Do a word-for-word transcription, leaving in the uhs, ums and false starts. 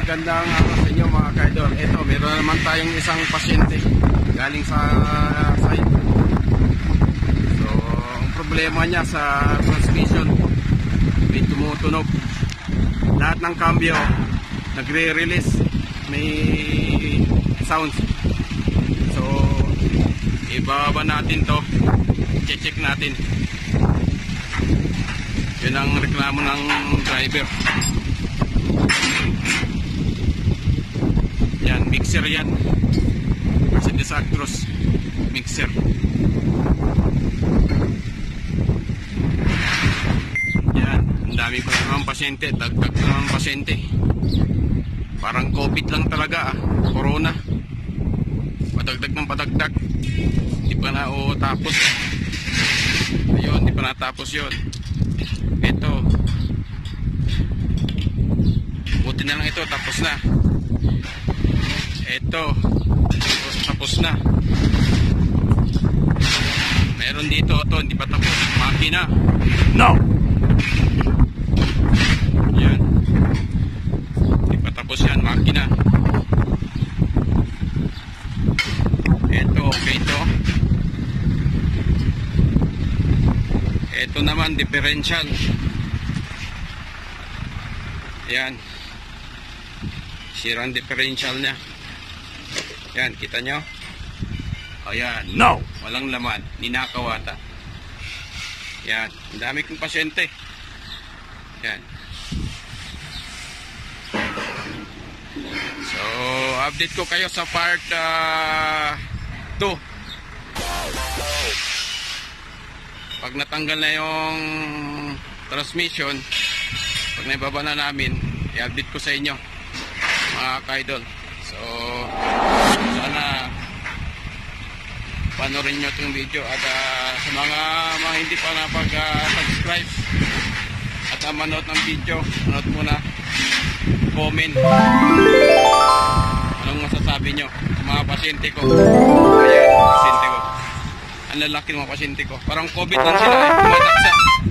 Magandang araw sa inyo mga kaidol. Ito, meron naman tayong isang pasyente galing sa site. So, ang problema niya sa transmission, may tumutunog. Lahat ng cambio nagre-release, may sounds. So, ibaba natin to, check natin. Yun ang reklamo ng driver. Yan, mixer yan. Mercedes Actros mixer. Yan, ang dami ko naman pasyente, dagdag naman pasyente. Parang COVID lang talaga ah, corona. Padagdag ng padagdag. Di pa na o tapos. Ayun, di pa natapos yun. Ito, buti na lang ito, tapos na. Ito, tapos na. Meron dito, ito, hindi pa tapos. Makina. No! Yan. Hindi pa tapos yan, makina. Ito, okay ito. Ito naman, differential. Yan. Sirang differential niya. Yan, kita nyo? Ayan. No! Walang laman. Ninakaw ata. Yan. Ang dami kong pasyente. Yan. So, update ko kayo sa part two. Pag natanggal na yung transmission, pag naibaba na namin, i-update ko sa inyo mga ka-idol. So, sana panorin nyo itong video at uh, sa mga, mga hindi pa napag-subscribe uh, at uh, manood ng video, manood muna, comment anong masasabi nyo sa mga pasyente ko. Ayan, pasyente ko, ang lalaki ng mga pasyente ko, parang COVID lang sila eh, tumataksa.